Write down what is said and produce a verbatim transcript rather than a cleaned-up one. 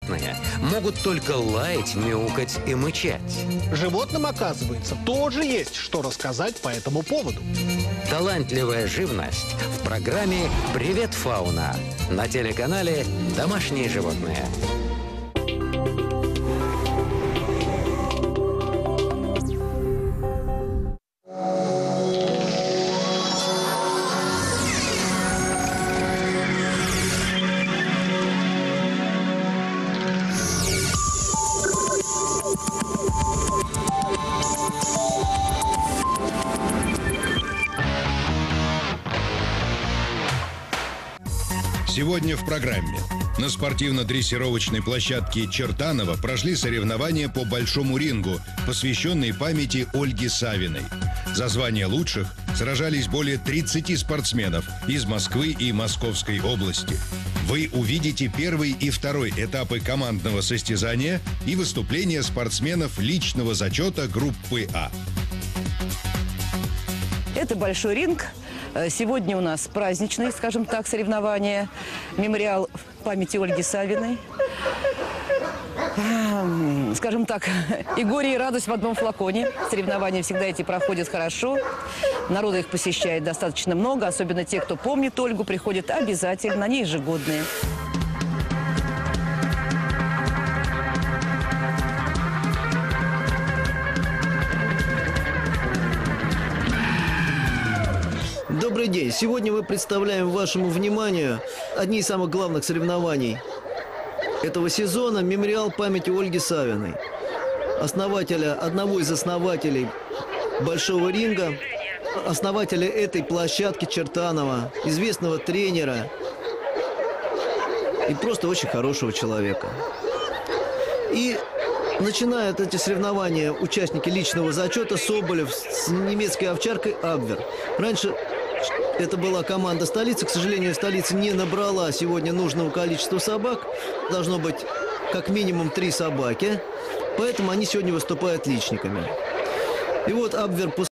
животные могут только лаять, мяукать и мычать. Животным, оказывается, тоже есть что рассказать по этому поводу. Талантливая живность в программе «Привет, фауна» на телеканале «Домашние животные». Сегодня в программе. На спортивно-дрессировочной площадке Чертаново прошли соревнования по большому рингу, посвященные памяти Ольги Савиной. За звание лучших сражались более тридцати спортсменов из Москвы и Московской области. Вы увидите первый и второй этапы командного состязания и выступления спортсменов личного зачета группы А. Это большой ринг. Сегодня у нас праздничные, скажем так, соревнования. Мемориал памяти Ольги Савиной. Скажем так, и горе, и радость в одном флаконе. Соревнования всегда эти проходят хорошо. Народу их посещает достаточно много. Особенно те, кто помнит Ольгу, приходят обязательно. Они ежегодные. Добрый день! Сегодня мы представляем вашему вниманию одни из самых главных соревнований этого сезона – мемориал памяти Ольги Савиной, основателя, одного из основателей большого ринга, основателя этой площадки Чертаново, известного тренера и просто очень хорошего человека. И начинают эти соревнования участники личного зачета Соболев с немецкой овчаркой Абвер. Раньше это была команда столицы. К сожалению, столица не набрала сегодня нужного количества собак. Должно быть как минимум три собаки. Поэтому они сегодня выступают личниками. И вот Абвер